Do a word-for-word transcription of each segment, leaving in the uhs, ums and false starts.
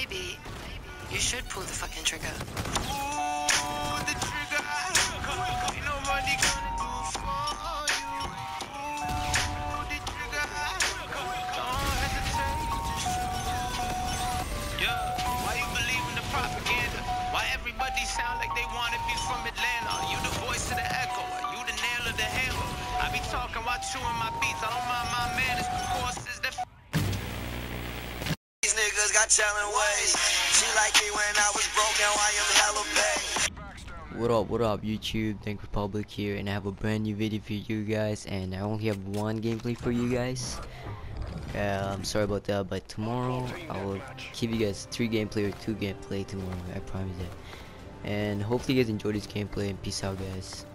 maybe you should pull the fucking trigger. Pull the trigger. Ain't nobody gonna do it for you. Pull the trigger. Don't hesitate, just shoot. Yeah, why you believe in the propaganda? Why everybody sound like they wanna be from Atlanta? Are you the voice of the echo? Are you the nail of the hammer? I be talking while chewing my beats. I don't mind my manners. The course is the These niggas got challenge ways. She like me when I was broke, now I am hella paid. What up, what up YouTube, Dank Republic here, and I have a brand new video for you guys, and I only have one gameplay for you guys. uh, I'm sorry about that, but tomorrow I will give you guys three gameplay or two gameplay tomorrow, I promise that. And hopefully you guys enjoy this gameplay, and peace out guys.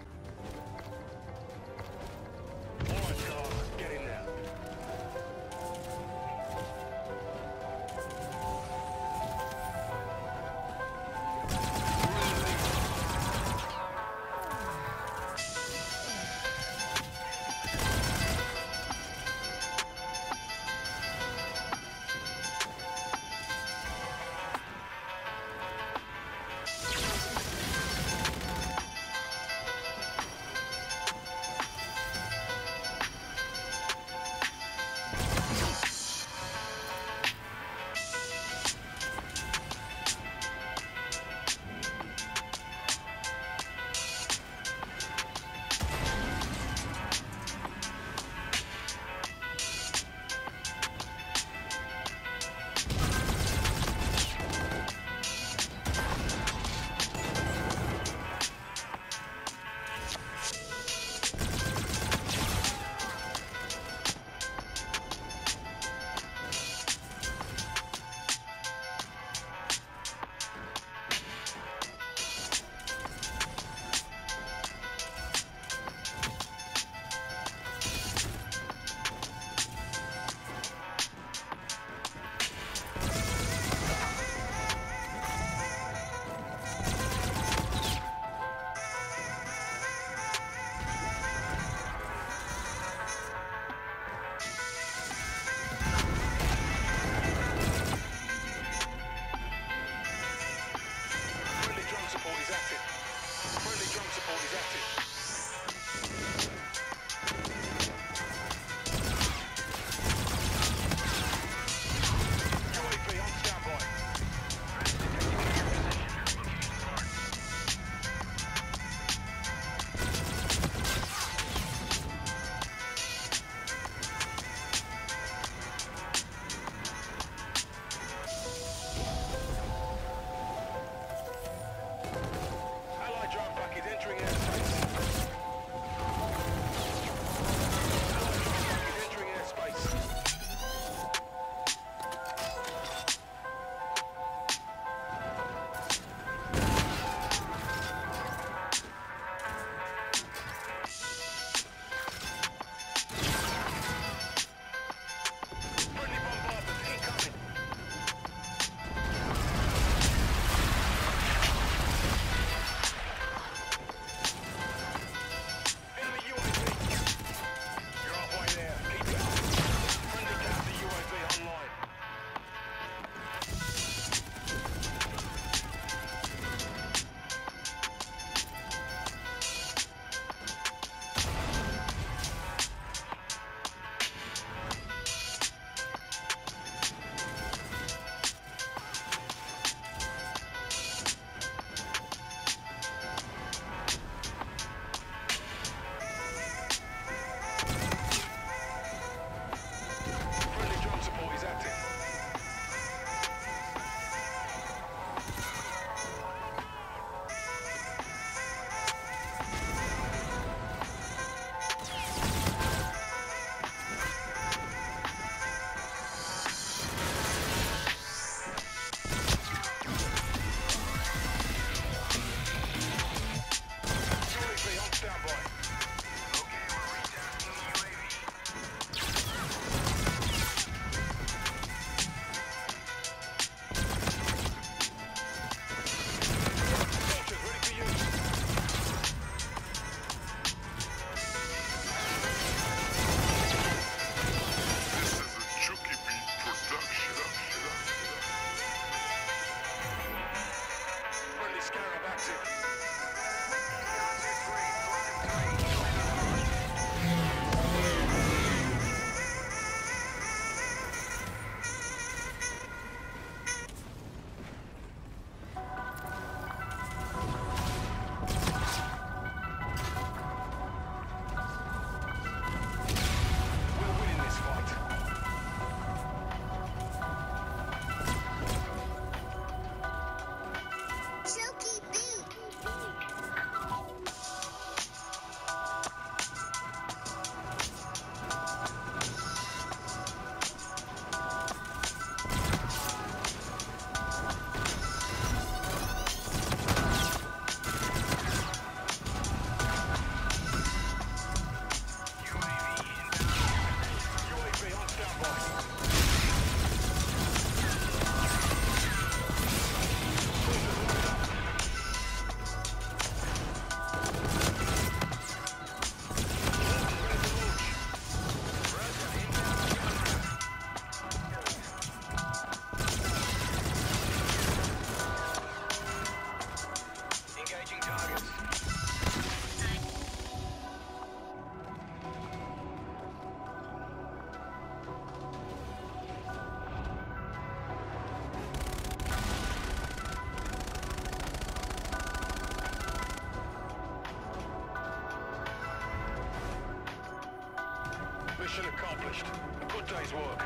Mission accomplished. A good day's work.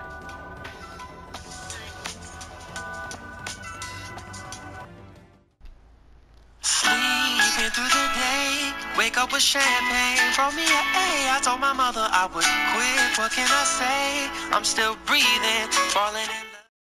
Sleeping through the day, wake up with champagne. Brought me a A. I told my mother I would quit. What can I say? I'm still breathing, falling